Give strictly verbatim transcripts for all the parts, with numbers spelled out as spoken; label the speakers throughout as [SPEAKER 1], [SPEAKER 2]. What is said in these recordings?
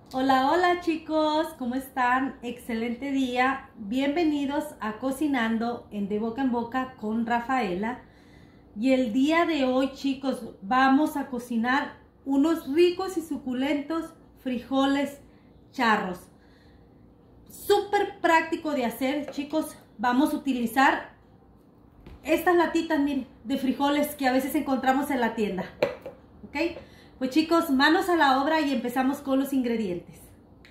[SPEAKER 1] Hola, hola chicos, ¿cómo están? Excelente día. Bienvenidos a Cocinando en De Boca en Boca con Rafaela. Y el día de hoy, chicos, vamos a cocinar unos ricos y suculentos frijoles charros. Súper práctico de hacer, chicos. Vamos a utilizar estas latitas, miren, de frijoles que a veces encontramos en la tienda. ¿Ok? Pues chicos, manos a la obra y empezamos con los ingredientes.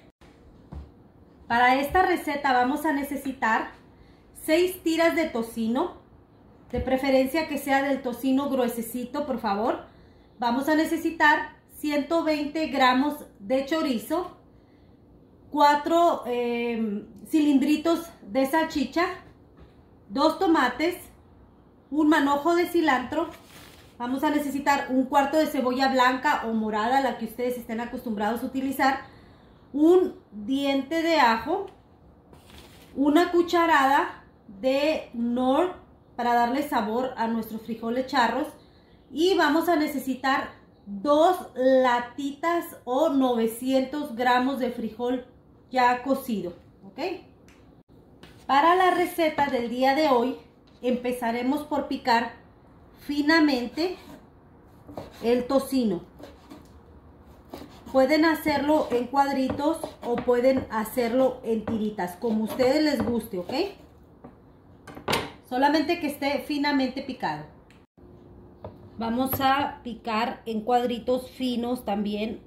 [SPEAKER 1] Para esta receta vamos a necesitar seis tiras de tocino, de preferencia que sea del tocino gruesecito, por favor. Vamos a necesitar ciento veinte gramos de chorizo, cuatro eh, cilindritos de salchicha, dos tomates, un manojo de cilantro. Vamos a necesitar un cuarto de cebolla blanca o morada, la que ustedes estén acostumbrados a utilizar, un diente de ajo, una cucharada de Knorr para darle sabor a nuestros frijoles charros, y vamos a necesitar dos latitas o novecientos gramos de frijol ya cocido, ¿ok? Para la receta del día de hoy empezaremos por picar finamente el tocino. Pueden hacerlo en cuadritos o pueden hacerlo en tiritas, como a ustedes les guste, ¿ok? Solamente que esté finamente picado. Vamos a picar en cuadritos finos también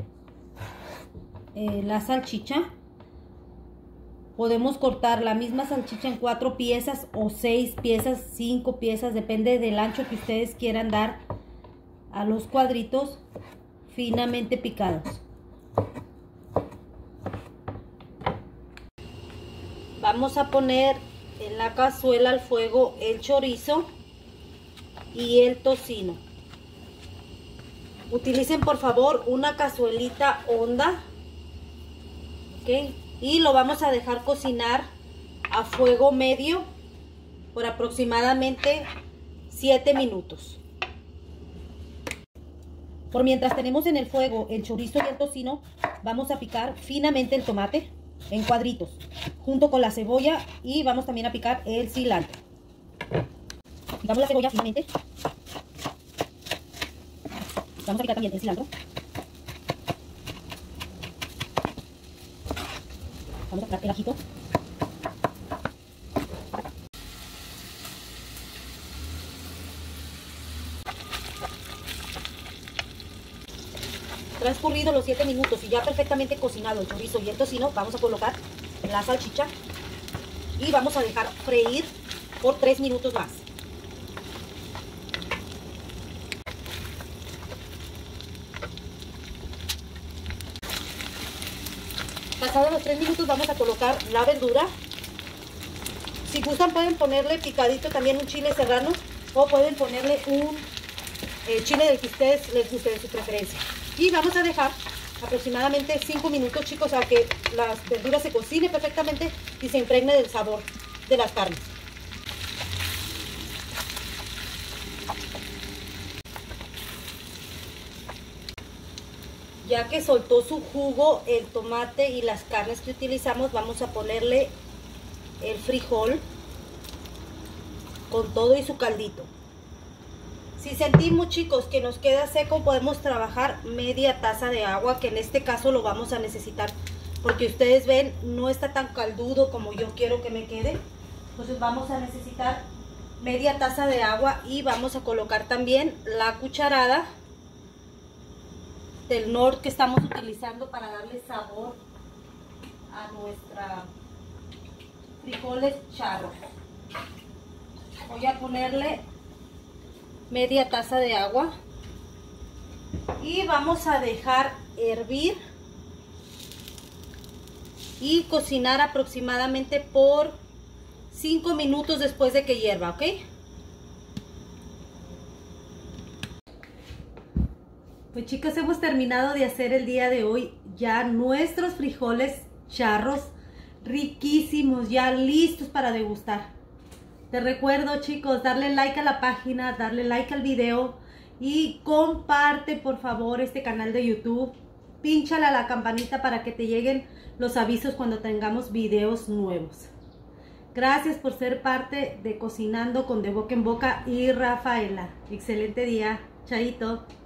[SPEAKER 1] eh, la salchicha. Podemos cortar la misma salchicha en cuatro piezas o seis piezas, cinco piezas, depende del ancho que ustedes quieran dar a los cuadritos finamente picados. Vamos a poner en la cazuela al fuego el chorizo y el tocino. Utilicen por favor una cazuelita honda, ¿ok? Y lo vamos a dejar cocinar a fuego medio por aproximadamente siete minutos. Por mientras tenemos en el fuego el chorizo y el tocino, vamos a picar finamente el tomate en cuadritos, junto con la cebolla, y vamos también a picar el cilantro. Picamos la cebolla finamente. Vamos a picar también el cilantro. Vamos a picar el ajito. Transcurridos los siete minutos y ya perfectamente cocinado el chorizo y el tocino, vamos a colocar la salchicha y vamos a dejar freír por tres minutos más. Pasados los tres minutos vamos a colocar la verdura. Si gustan pueden ponerle picadito también un chile serrano, o pueden ponerle un eh, chile del que ustedes les guste, de su preferencia. Y vamos a dejar aproximadamente cinco minutos, chicos, a que las verduras se cocinen perfectamente y se impregne del sabor de las carnes. Ya que soltó su jugo el tomate y las carnes que utilizamos, vamos a ponerle el frijol con todo y su caldito. Si sentimos, chicos, que nos queda seco, podemos trabajar media taza de agua, que en este caso lo vamos a necesitar, porque ustedes ven, no está tan caldudo como yo quiero que me quede. Entonces vamos a necesitar media taza de agua, y vamos a colocar también la cucharada del Knorr que estamos utilizando para darle sabor a nuestra frijoles charros. Voy a ponerle media taza de agua y vamos a dejar hervir y cocinar aproximadamente por cinco minutos después de que hierva, ¿ok? Pues chicos, hemos terminado de hacer el día de hoy ya nuestros frijoles charros riquísimos, ya listos para degustar. Te recuerdo, chicos, darle like a la página, darle like al video y comparte por favor este canal de YouTube pínchale a la campanita para que te lleguen los avisos cuando tengamos videos nuevos. Gracias por ser parte de Cocinando con De Boca en Boca y Rafaela. Excelente día. Chaito.